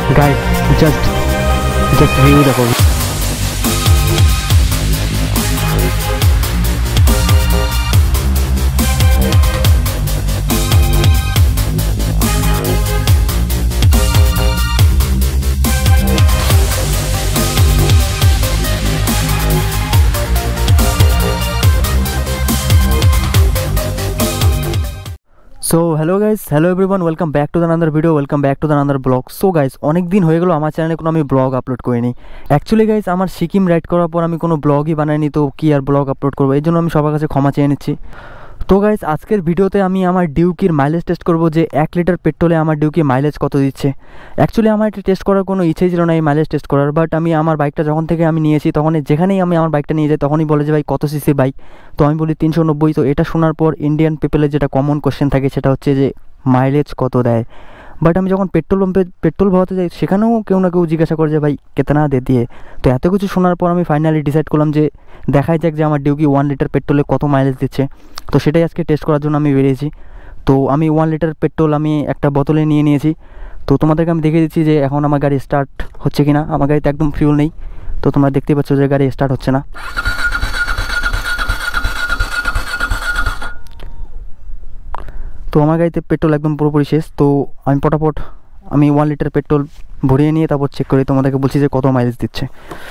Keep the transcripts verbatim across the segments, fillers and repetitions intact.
Guys just just view देखो। So hello guys, hello everyone, welcome back to the another video, welcome back to the another blog. So guys अनेक दिन हो गलो आमार चैनेले कोनो आमी ब्लॉग आपलोड करिनी। एक्चुअली गाइज आमार सिक्किम राइड करार पर आमी कोनो ब्लॉगई बानाइनी, तो कि आर ब्लॉग आपलोड करबो, एइजोन्नो आमी सबार काछे क्षमा चेये निচ্ছি। तो गाइज आजकेर भिडियोते आमी आमार डिउकिर माइलेज टेस्ट करबो जे एक लिटार पेट्रोले आमार डिउकी माइलेज कत दिच्छे। एक्चुअली आमार एटा टेस्ट करार कोनो इच्छाई छिलो ना, এই माइलेज टेस्ट करार, बाट आमी आमार बाइकटा जखन थेके आमी नियेछि तखनই जेखानेই आमी आमार बाइकटा निये जाई तखनই বলে যে ভাই কত সিসি বাইক, তো আমি বলি তিনশো নব্বই। তো এটা শোনার পর ইন্ডিয়ান পিপলের যেটা কমন কোশ্চেন থাকে সেটা হচ্ছে যে माइलेज कत देय। बाट आमी जखन पेट्रोल पाम्पे पेट्रोल भराते जाई सेखानेও केउ ना केउ जिज्ञासा करे जे भाई केतना दे दिए। तो एत किछु शोनार पर आमी फाइनाली डिसाइड करलाम जे देखाई जाक जे आमार डिउकी वन लिटार पेट्रोले कत माइलेज दिच्छे। तो सेटाই आजके टेस्ट करार जोन्नो आमी बेरिয়েছি। तो आमी वन लिटार पेट्रोल आमी एकटा बोतले निये निয়েছি। तो তোমাদেরকে আমি দেখিয়ে দিচ্ছি যে এখন আমার গাড়ি স্টার্ট হচ্ছে কিনা। আমার গাড়িতে একদম ফিউল নেই, তো তোমরা দেখতেই পাচ্ছ যে গাড়ি স্টার্ট হচ্ছে না। तो আমার গাড়িতে পেট্রোল একদম পুরোপুরি শেষ। তো আমি পটাপট আমি ওয়ান লিটার পেট্রোল ভরিয়ে নিয়ে তারপর চেক করি, তোমাদেরকে বলছি যে কত মাইলেজ দিচ্ছে।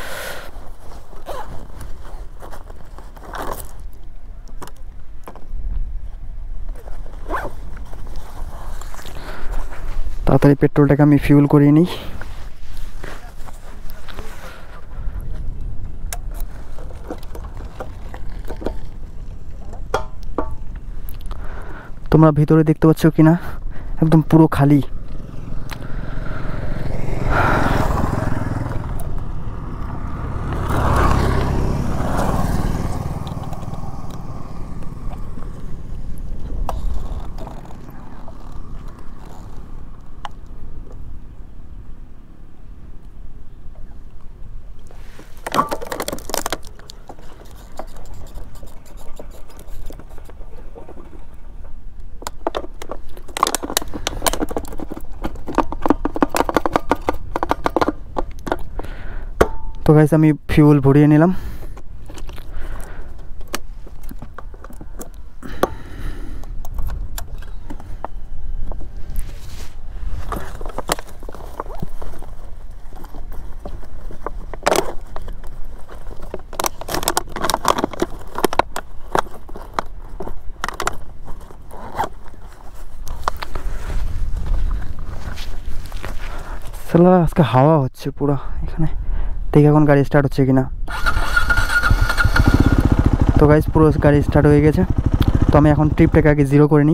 তাড়াতাড়ি পেট্রোলটাকে আমি ফিউল করিয়ে নিই। তোমরা ভিতরে দেখতে পাচ্ছ কিনা, একদম পুরো খালি। तो गाइस आमी फ्यूल भरिए निलाम। साला आजके हावा होच्छे पुरा एखाने, देखि এখন গাড়ি স্টার্ট হচ্ছে কিনা। তো গাইস পুরো গাড়ি স্টার্ট হয়ে গেছে। তো আমি এখন ট্রিপটাকে আগে জিরো করে নিই।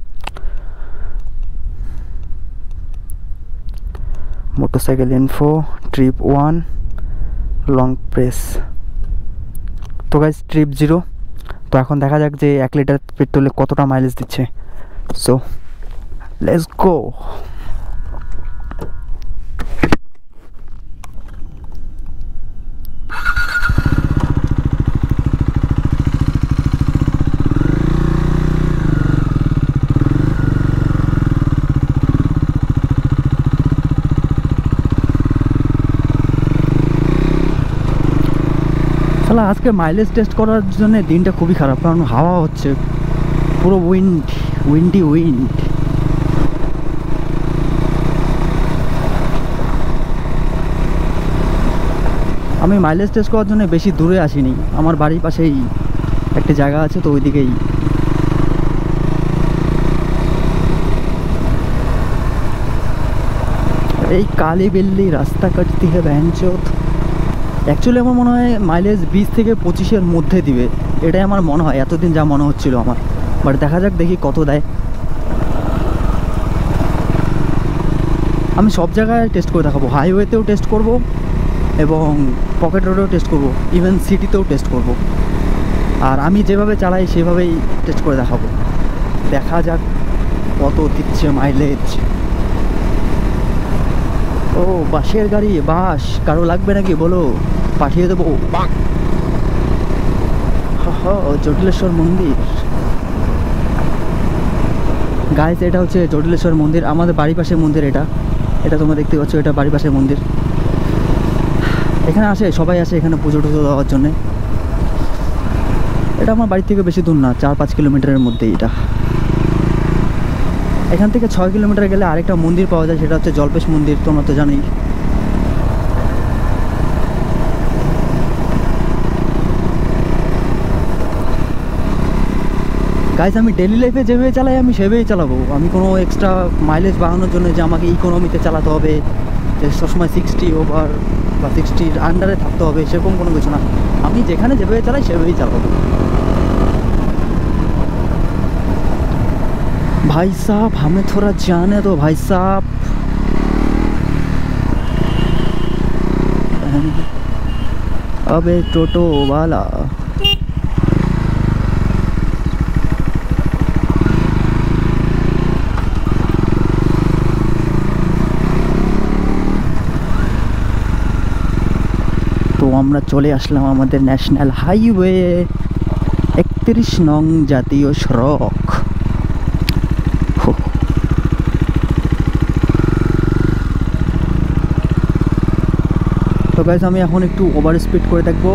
Motorcycle info trip one long press. তো গাইস ট্রিপ জিরো। তো এখন দেখা যাক যে এক লিটার পেট্রোলে কতটা মাইলেজ দিচ্ছে। So let's go. आज के माइलेज टेस्ट करार जोन्नो दिन खूबी खराब, कारण हावा होच्छे पुरो उइंड उइंडी उइंड। आमी माइलेज टेस्ट करार जोन्नो बेशी दूरे आसिनी, आमार बाड़िर पाशेई एकटा जायगा आछे, तो ओइदिकेई। এই কালি বিল্লি রাস্তা কাটতি হে ব্যাঞ্চোত। অ্যাকচুয়ালি আমার মনে হয় মাইলেজ বিশ থেকে পঁচিশের মধ্যে দিবে, এটাই আমার মনে হয়, এতদিন যা মনে হচ্ছিল আমার। বাট দেখা যাক দেখি কত দেয়। আমি সব জায়গায় টেস্ট করে দেখাবো, হাইওয়েতেও টেস্ট করব এবং পকেট রোডেও টেস্ট করব, ইভেন সিটিতেও টেস্ট করব। আর আমি যেভাবে চালাই সেভাবেই টেস্ট করে দেখাবো। দেখা যাক কত দিচ্ছে মাইলেজ। ও বাসের গাড়ি, বাস কারো লাগবে নাকি বলো, পাঠিয়ে দেবো। জটিলেশ্বর মন্দির গাইস, এটা হচ্ছে জটিলেশ্বর মন্দির, আমাদের বাড়ির পাশে মন্দির এটা। এটা তোমরা দেখতে পাচ্ছ, এটা বাড়ির পাশের মন্দির। এখানে আসে সবাই, আসে এখানে পুজো টুজো দেওয়ার জন্যে। এটা আমার বাড়ি থেকে বেশি দূর না, চার পাঁচ কিলোমিটারের মধ্যে এটা। এখান থেকে ছয় কিলোমিটার গেলে আরেকটা মন্দির পাওয়া যায়, সেটা হচ্ছে জল্পেশ মন্দির, তোমরা তো জানোই। গাইস আমি ডেলি লাইফে যেভাবে চালাই আমি সেভাবেই চালাবো। আমি কোনো এক্সট্রা মাইলেজ বাড়ানোর জন্য যে আমাকে ইকোনমিতে চালাতে হবে, যে সবসময় সিক্সটি ওভার বা সিক্সটির আন্ডারে থাকতে হবে, সেরকম কোনো কিছু না। আমি যেখানে যেভাবে চালাই সেভাবেই চালাবো। भाई साहब हमें थोड़ा जाने दो भाई साहब। अबे टोटो वाला, তো আমরা চলে আসলাম আমাদের ন্যাশনাল হাইওয়ে একত্রিশ নং জাতীয় সড়ক। তো গাইস আমি এখন একটু ওভার স্পিড করে দেখবো।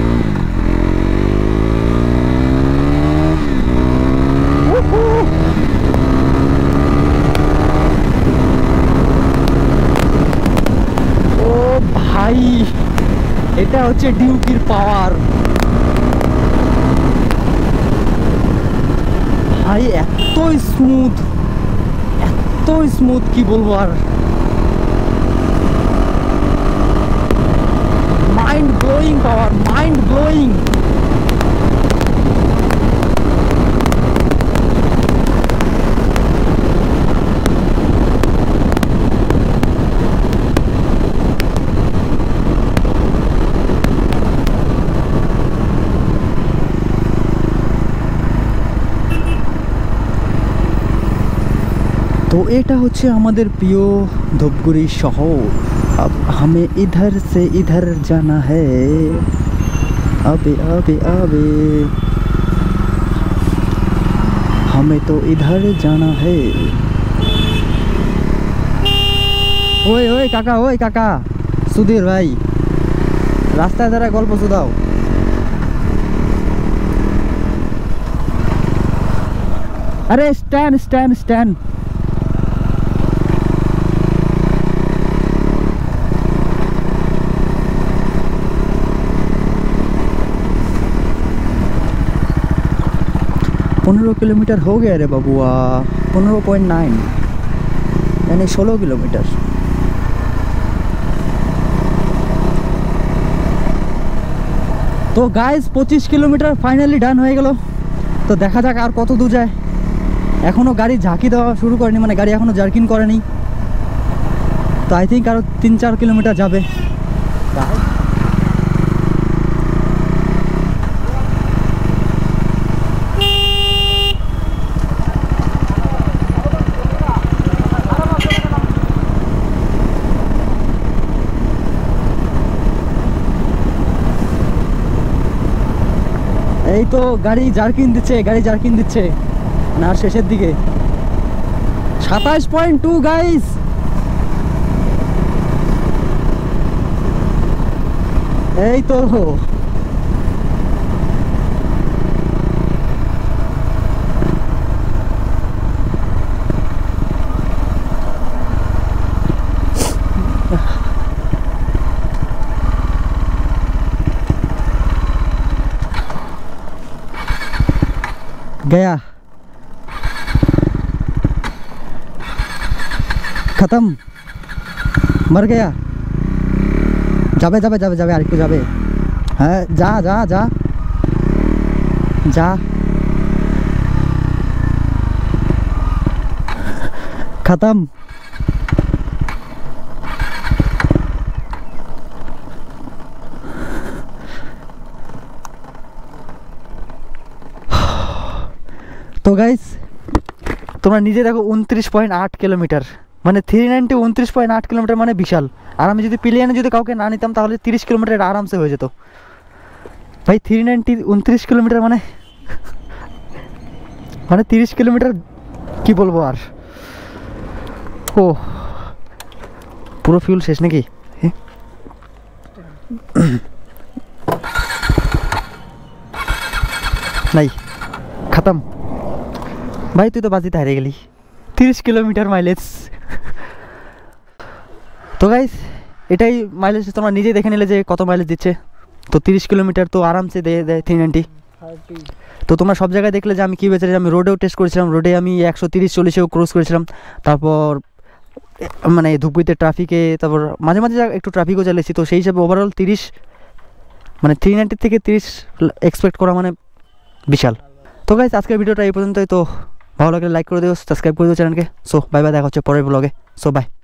ও ভাই, এটা হচ্ছে ডিউকের পাওয়ার ভাই, এত স্মুথ, এত স্মুথ কি বলবো আর। Mind blowing power, mind blowing. তো এটা হচ্ছে আমাদের প্রিয় ধূপগুড়ি শহর। अब हमें इधर से इधर जाना है, अबे अबे अबे हमें तो इधर जाना है। ओए ओए काका, ओए काका सुधीर भाई, रास्ता धारा गल्प शुधाओ। अरे स्टैंड स्टैंड स्टैंड। पंद्रह किलोमीटर हो गया रे बाबुआ, पंद्रह पॉइंट नाइन यानी सोलह किलोमीटर। तो गाइस पच्चीस किलोमीटर फाइनली डान हो गেল। तो দেখা যাক আর কত দূর যায়। এখনো গাড়ি ঝাঁকি দেওয়া শুরু করেনি, মানে গাড়ি এখনো জার্কিং করেনি। তো আই থিঙ্ক আরো তিন চার কিলোমিটার যাবে। এই তো গাড়ি জার্কিং দিচ্ছে, গাড়ি জার্কিং দিচ্ছে না শেষের দিকে। সাতাশ পয়েন্ট টু গাইস, এই তো गया, खत्म, मर गया। जाबे जाबे जाबे जाबे आरेकटू जाबे। हाँ जा जा जा जा, खत्म। तो गाइस তোমরা নিজে দেখো উনত্রিশ পয়েন্ট আট কিলোমিটার, মানে থ্রি নাইনটি উনত্রিশ পয়েন্ট আট কিলোমিটার মানে বিশাল। আর আমি যদি প্লেনে যদি কাউকে না নিতাম তাহলে তিরিশ কিলোমিটার আরামসে হয়ে যেত ভাই। থ্রি নাইনটি উনত্রিশ কিলোমিটার মানে মানে তিরিশ কিলোমিটার কি বলবো আর। ও পুরো ফিউল শেষ নাকি? নাই, খতম ভাই। তুই তো বাজিতে হারিয়ে গেলি। তিরিশ কিলোমিটার মাইলেজ। তো গাইস এটাই মাইলেজ, তোমরা নিজেই দেখে নিলে যে কত মাইলেজ দিচ্ছে। তো তিরিশ কিলোমিটার তো আরামসে দেয় দেয় থ্রি নাইনটি। তো তোমরা সব জায়গায় দেখলে যে আমি কী বেঁচে, আমি রোডেও টেস্ট করেছিলাম, রোডে আমি একশো তিরিশ চল্লিশেও ক্রস করেছিলাম। তারপর মানে ধুবড়িতে ট্রাফিকে, তারপর মাঝে মাঝে একটু ট্রাফিকও চালিয়েছি। তো সেই হিসাবে ওভারঅল তিরিশ মানে থ্রি নাইনটির থেকে তিরিশ এক্সপেক্ট করা মানে বিশাল। তো গাইস আজকের ভিডিওটা এই পর্যন্তই। তো ভালো লাগলে লাইক করে দিও, সাবস্ক্রাইব করে দিও চ্যানেলকে। সো বাই বাই, দেখা হচ্ছে পরের ব্লগে। So by.